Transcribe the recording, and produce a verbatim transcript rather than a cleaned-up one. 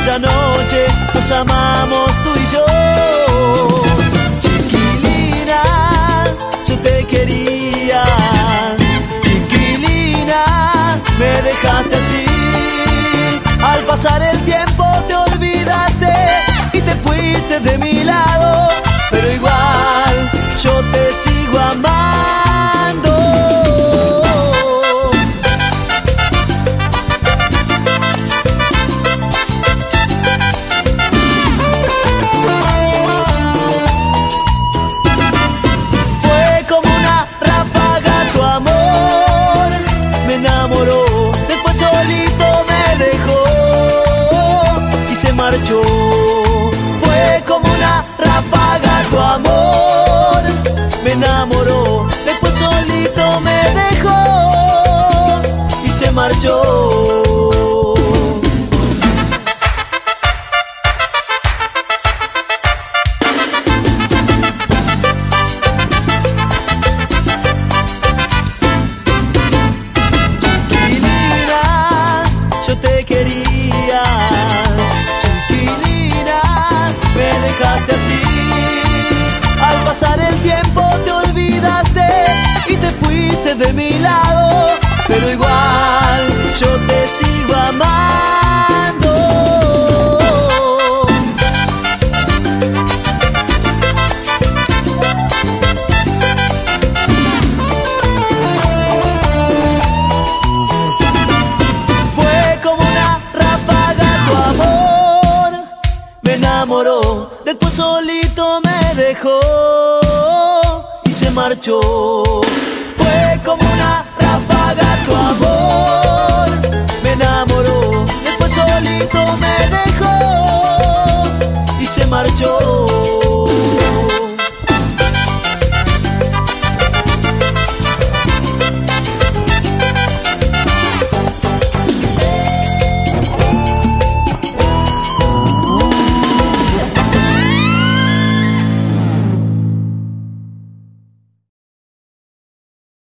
esa noche nos amamos tú y yo. Chiquilina, yo te quería. Chiquilina, me dejaste así. Al pasar el tiempo te olvidaste y te fuiste de mi lado, pero igual yo te sigo amando. Fue como una ráfaga tu amor, me enamoró, después solito me dejó y se marchó. Fue como una ráfaga tu amor, me enamoró, después solito me dejó y se marchó. Chiquilina, yo te quería. Chiquilina, me dejaste así. Al pasar el tiempo te olvidaste y te fuiste de mi lado, pero igual yo te sigo amando. Fue como una ráfaga tu amor, me enamoró, después solito me dejó y se marchó.